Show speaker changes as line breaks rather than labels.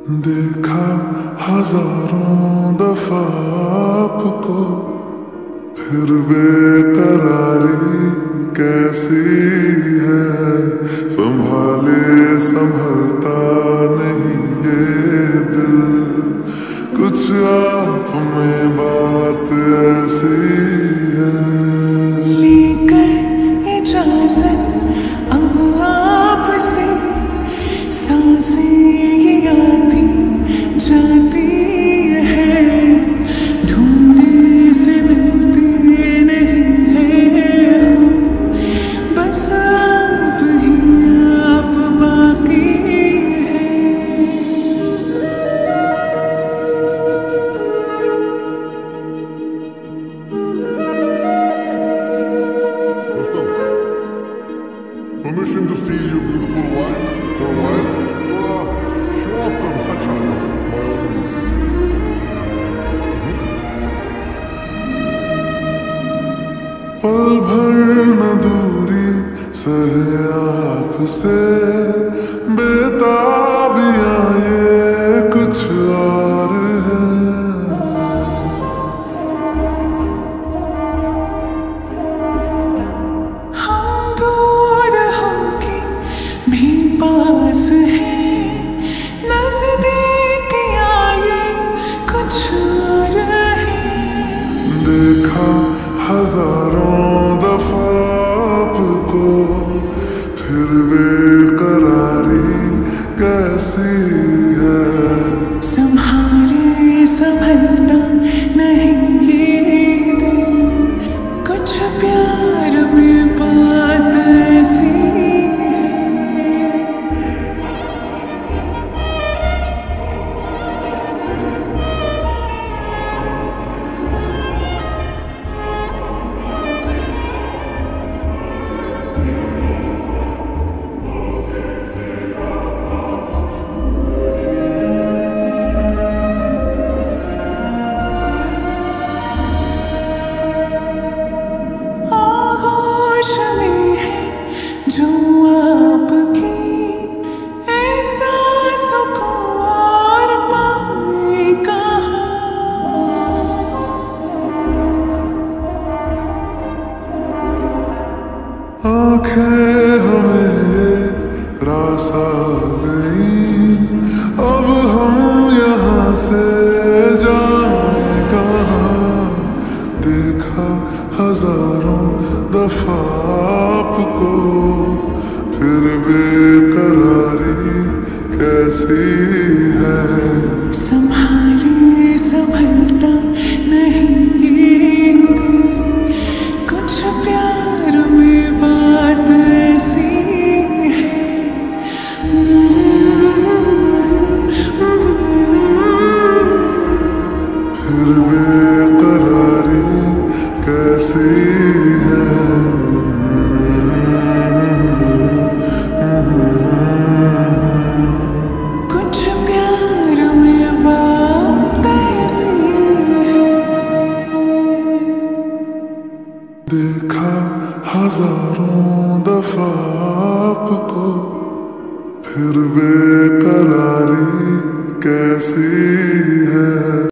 देखा हजारों दफा आपको, फिर बेकरारी कैसी है। संभाले संभलता नहीं ये दिल, कुछ आप में बात ऐसी है।
लेकर इजाजत अब आपसे, सांसें ये आती जाती है। ढूंढे से मिलते नहीं है हम, बस आप ही आप बाकी है।
Dostum, permission to see your beautiful wife for a while? Show off the hazaron, by all means.
पल भर न दूरी सहे आपसे, बेताबियां ये कुछ और है।
हम दूर होके भी पास हैं, नज़दीकियां ये कुछ और है।
देखा हजारों दफा आपको, फिर बेकरारी कैसी है।
संभाले संभलता नहीं ये दिल, कुछ प्यार में बात ऐसी है। आगोश में है जो आपकी, ऐसा सुकून और पाए कहाँ।
आंखें हमें ये रास आ गई, अब हम यहाँ से जाएं कहाँ। देखा हजारों दफा आपको, फिर बेकरारी कैसी है।
संभाले संभलता नहीं ये दिल, कुछ प्यार में बात ऐसी है।
फिर बेकरारी कैसी है।
कुछ प्यार में बात ऐसी है।
देखा हजारों दफा आपको, फिर बेकरारी कैसी है।